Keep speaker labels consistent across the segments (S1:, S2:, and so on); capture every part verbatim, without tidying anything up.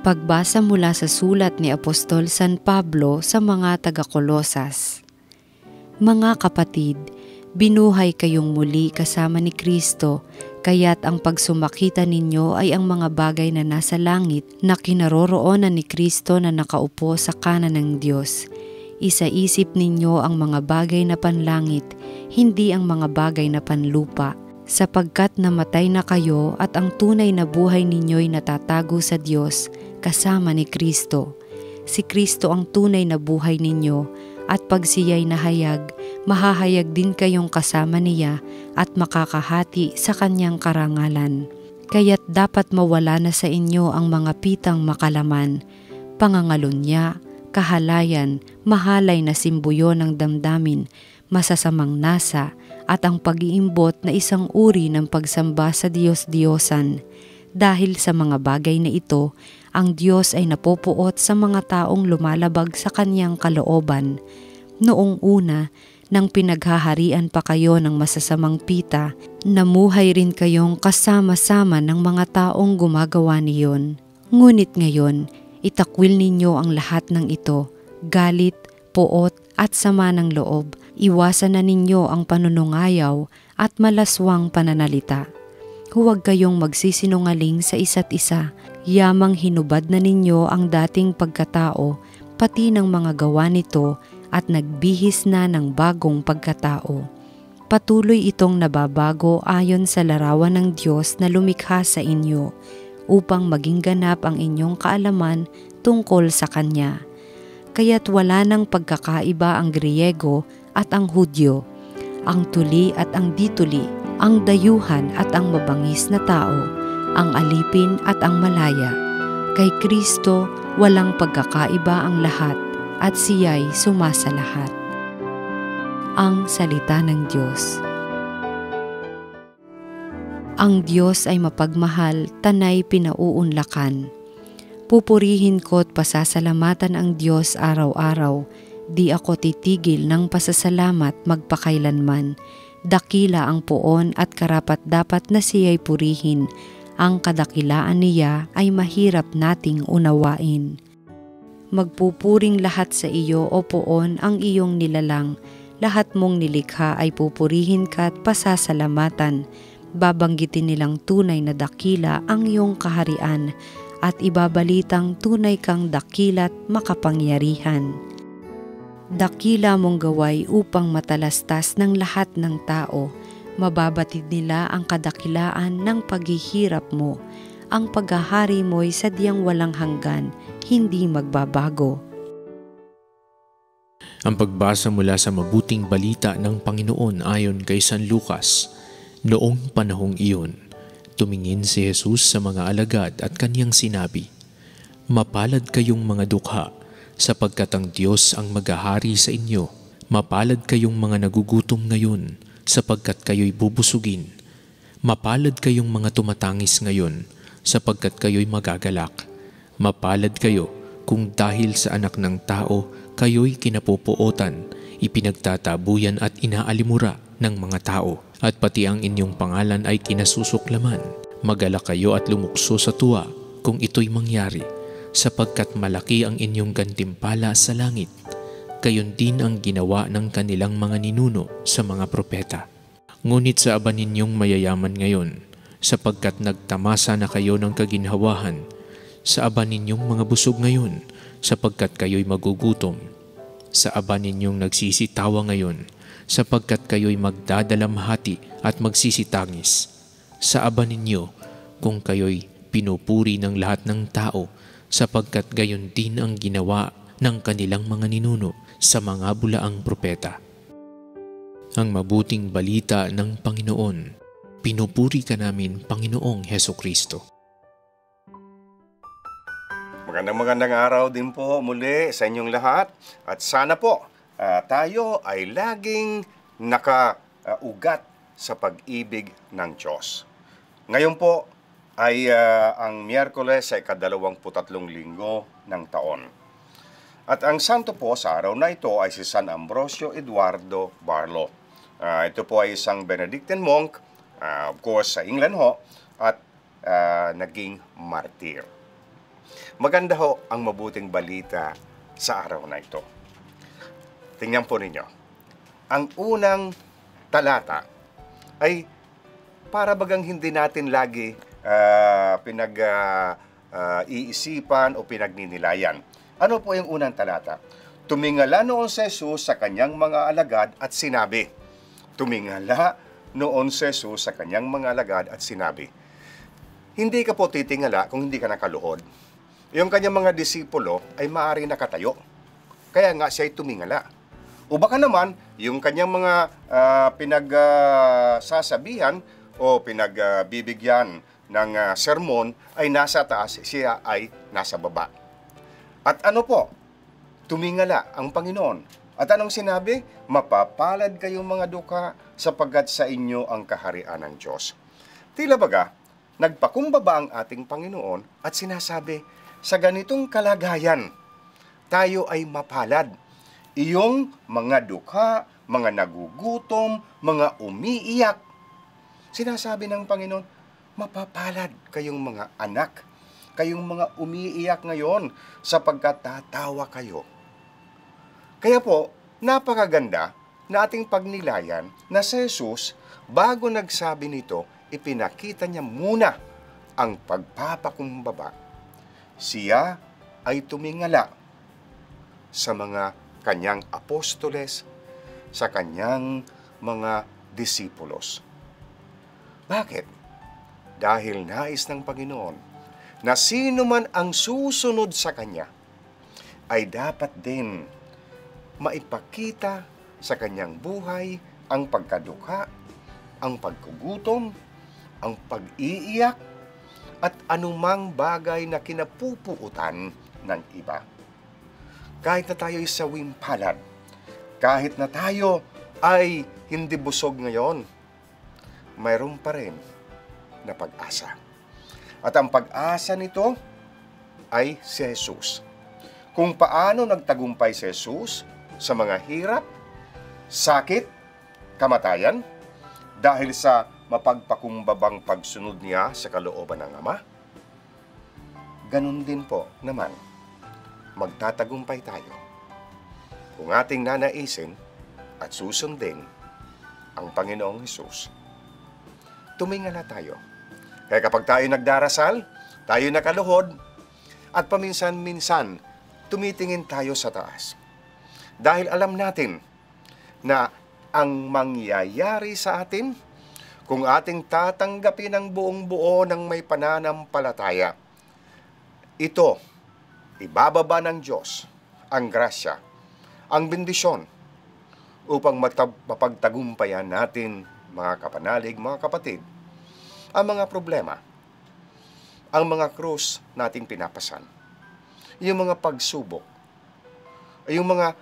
S1: Pagbasa mula sa sulat ni Apostol San Pablo sa mga taga-Kolosas. Mga kapatid, binuhay kayong muli kasama ni Kristo, kaya't ang pagsumakita ninyo ay ang mga bagay na nasa langit na kinaroroonan ni Kristo na nakaupo sa kanan ng Diyos. Isaisip ninyo ang mga bagay na panlangit, hindi ang mga bagay na panlupa, sapagkat namatay na kayo at ang tunay na buhay ninyo'y natatago sa Diyos kasama ni Kristo. Si Kristo ang tunay na buhay ninyo, at pag siya'y nahayag, mahahayag din kayong kasama niya at makakahati sa kanyang karangalan. Kaya't dapat mawala na sa inyo ang mga pitang makalaman, pangangalunya, kahalayan, mahalay na simbuyo ng damdamin, masasamang nasa, at ang pag-iimbot na isang uri ng pagsamba sa Diyos-Diyosan. Dahil sa mga bagay na ito, ang Diyos ay napopuot sa mga taong lumalabag sa kanyang kalooban. Noong una, nang pinaghaharian pa kayo ng masasamang pita, namuhay rin kayong kasama-sama ng mga taong gumagawa niyon. Ngunit ngayon, itakwil ninyo ang lahat ng ito, galit, poot at sama ng loob. Iwasan na ninyo ang panunungayaw at malaswang pananalita. Huwag kayong magsisinungaling sa isa't isa, yamang hinubad na ninyo ang dating pagkatao, pati ng mga gawa nito, at nagbihis na ng bagong pagkatao. Patuloy itong nababago ayon sa larawan ng Diyos na lumikha sa inyo, upang maging ganap ang inyong kaalaman tungkol sa Kanya. Kaya't wala nang pagkakaiba ang Griego at ang Hudyo, ang tuli at ang dituli, ang dayuhan at ang mabangis na tao, ang alipin at ang malaya. Kay Kristo walang pagkakaiba ang lahat, at siya'y sumasalahat. Ang salita ng Diyos. Ang Diyos ay mapagmahal, tanay pinauunlakan. Pupurihin ko't pasasalamatan ang Diyos araw-araw, di ako titigil ng pasasalamat magpakailanman. Dakila ang poon at karapat-dapat na siya'y purihin. Ang kadakilaan niya ay mahirap nating unawain. Magpupuring lahat sa iyo, O poon, ang iyong nilalang. Lahat mong nilikha ay pupurihin ka at pasasalamatan. Babanggitin nilang tunay na dakila ang iyong kaharian at ibabalitang tunay kang dakila't makapangyarihan. Dakila mong gaway upang matalastas ng lahat ng tao. Mababatid nila ang kadakilaan ng paghihirap mo. Ang paghahari mo'y sadyang walang hanggan, hindi magbabago.
S2: Ang pagbasa mula sa mabuting balita ng Panginoon ayon kay San Lucas. Noong panahong iyon, tumingin si Jesus sa mga alagad at kanyang sinabi, "Mapalad kayong mga dukha, sapagkat ang Diyos ang maghahari sa inyo. Mapalad kayong mga nagugutom ngayon, sapagkat kayo'y bubusugin. Mapalad kayong mga tumatangis ngayon, sapagkat kayo'y magagalak. Mapalad kayo kung dahil sa anak ng tao kayo'y kinapupuotan, ipinagtatabuyan at inaalimura ng mga tao, at pati ang inyong pangalan ay kinasusuklaman. Magalak kayo at lumukso sa tuwa kung ito'y mangyari, sapagkat malaki ang inyong gantimpala sa langit. Gayon din ang ginawa ng kanilang mga ninuno sa mga propeta. Ngunit sa aba ninyong mayayaman ngayon, sapagkat nagtamasa na kayo ng kaginhawahan. Sa aba ninyong mga busog ngayon, sapagkat kayo'y magugutom. Sa aba ninyong nagsisitawa ngayon, sapagkat kayo'y magdadalamhati at magsisitangis. Sa aba ninyo, kung kayo'y pinupuri ng lahat ng tao, sapagkat gayon din ang ginawa ng kanilang mga ninuno sa mga bulaang propeta. Ang mabuting balita ng Panginoon. Pinupuri ka namin, Panginoong Hesukristo.
S3: Magandang magandang araw din po muli sa inyong lahat. At sana po uh, tayo ay laging nakaugat sa pag-ibig ng Diyos. Ngayon po ay uh, ang Miyerkules ay kadalawamputatlong linggo ng taon. At ang santo po sa araw na ito ay si San Ambrosio Eduardo Barlow. Uh, ito po ay isang Benedictine monk, uh, of course sa England ho, at uh, naging martir. Maganda ho ang mabuting balita sa araw na ito. Tingnan po ninyo. Ang unang talata ay para bagang hindi natin lagi uh, pinag-iisipan uh, uh, o pinagninilayan. Ano po yung unang talata? Tumingala noon si Jesus sa kanyang mga alagad at sinabi. Tumingala noon si Jesus sa kanyang mga alagad at sinabi. Hindi ka po titingala kung hindi ka nakaluhod. Yung kanyang mga disipulo ay maaari nakatayo. Kaya nga siya ay tumingala. O baka naman, yung kanyang mga uh, pinagsasabihan uh, o pinagbibigyan uh, ng uh, sermon ay nasa taas, siya ay nasa baba. At ano po? Tumingala ang Panginoon. At anong sinabi? Mapapalad kayong mga dukha sapagkat sa inyo ang kaharian ng Diyos. Tila baga, nagpakumbaba ang ating Panginoon at sinasabi, sa ganitong kalagayan, tayo ay mapalad. Iyong mga dukha, mga nagugutom, mga umiiyak. Sinasabi ng Panginoon, mapapalad kayong mga anak, kayong mga umiiyak ngayon sapagkat tatawa kayo. Kaya po, napakaganda na ating pagnilayan na si Jesus, bago nagsabi nito, ipinakita niya muna ang pagpapakumbaba. Siya ay tumingala sa mga kanyang apostoles, sa kanyang mga disipulos. Bakit? Dahil nais ng Panginoon na sino man ang susunod sa kanya ay dapat din maipakita sa kanyang buhay ang pagkadukha, ang pagkugutom, ang pag-iiyak, at anumang bagay na kinapupuutan ng iba. Kahit na tayo ay sawing palad, kahit na tayo ay hindi busog ngayon, mayroon pa rin na pag-asa. At ang pag-asa nito ay si Jesus. Kung paano nagtagumpay si Jesus sa mga hirap, sakit, kamatayan, dahil sa mapagpakumbabang pagsunod niya sa kalooban ng Ama, ganun din po naman, magtatagumpay tayo kung ating nanaisin at susundin ang Panginoong Hesus. Tumingala tayo. Kaya kapag tayo nagdarasal, tayo nakaluhod, at paminsan-minsan, tumitingin tayo sa taas. Dahil alam natin na ang mangyayari sa atin, kung ating tatanggapin ang buong buo ng may pananampalataya, ito, ibababa ng Diyos ang grasya, ang bendisyon, upang mapagtagumpayan natin, mga kapanalig, mga kapatid, ang mga problema, ang mga krus nating pinapasan, yung mga pagsubok, yung mga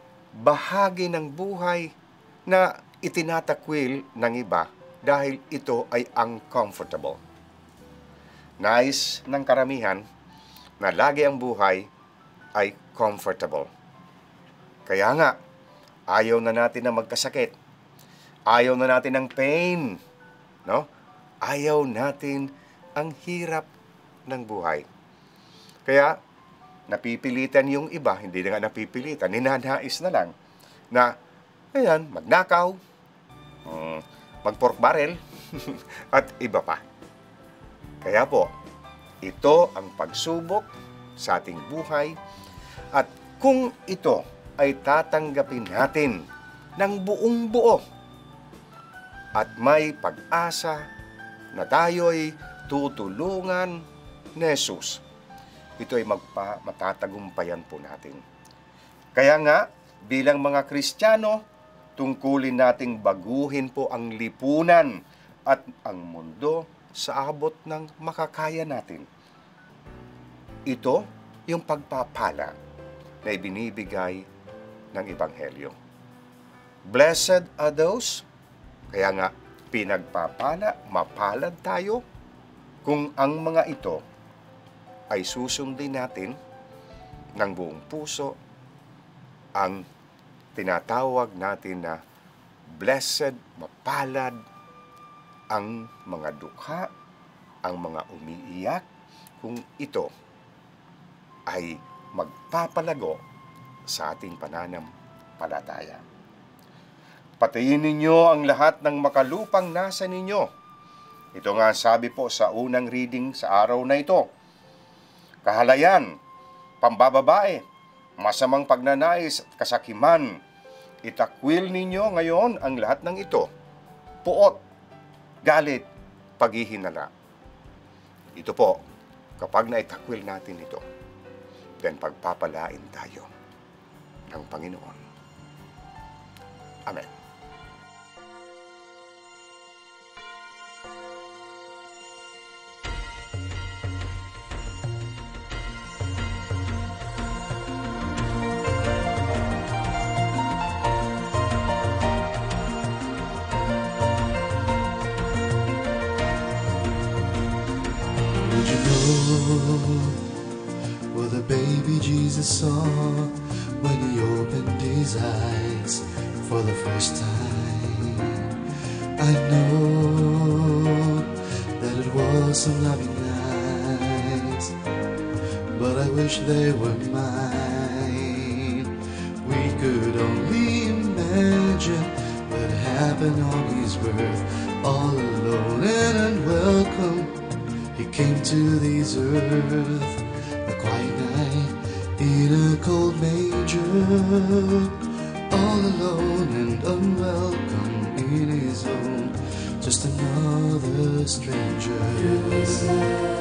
S3: bahagi ng buhay na itinatakwil ng iba dahil ito ay uncomfortable. Nais ng karamihan na lagi ang buhay ay comfortable. Kaya nga, ayaw na natin na magkasakit. Ayaw na natin ng pain. No? Ayaw natin ang hirap ng buhay. Kaya, napipilitan yung iba, hindi na nga napipilitan, ninanais na lang na, ayan, magnakaw, um, mag-pork barrel, at iba pa. Kaya po, ito ang pagsubok sa ating buhay, at kung ito ay tatanggapin natin ng buong buo at may pag-asa na tayo'y tutulungan ni Jesus, ito ay magpa, matatagumpayan po natin. Kaya nga, bilang mga Kristiyano, tungkulin nating baguhin po ang lipunan at ang mundo sa abot ng makakaya natin. Ito yung pagpapala na ibinibigay ng Ebanghelyo. Blessed are those, kaya nga pinagpapala, mapalad tayo kung ang mga ito ay susundin natin ng buong puso, ang tinatawag natin na blessed, mapalad, ang mga dukha, ang mga umiiyak, kung ito ay magpapalago sa ating pananampalataya. Patayin ninyo ang lahat ng makalupang nasa ninyo. Ito nga sabi po sa unang reading sa araw na ito. Kahalayan, pambababae, masamang pagnanais at kasakiman, itakwil ninyo ngayon ang lahat ng ito. Puot, galit, paghihinala. Ito po, kapag naitakwil natin ito, then pagpapalain tayo ng Panginoon. Amen.
S4: What the baby Jesus saw when he opened his eyes for the first time. I know that it was some loving eyes, but I wish they were mine. We could only imagine what happened on his birth, all alone and unwelcome. He came to this earth, a quiet night in a cold manger, all alone and unwelcome in his home, just another stranger.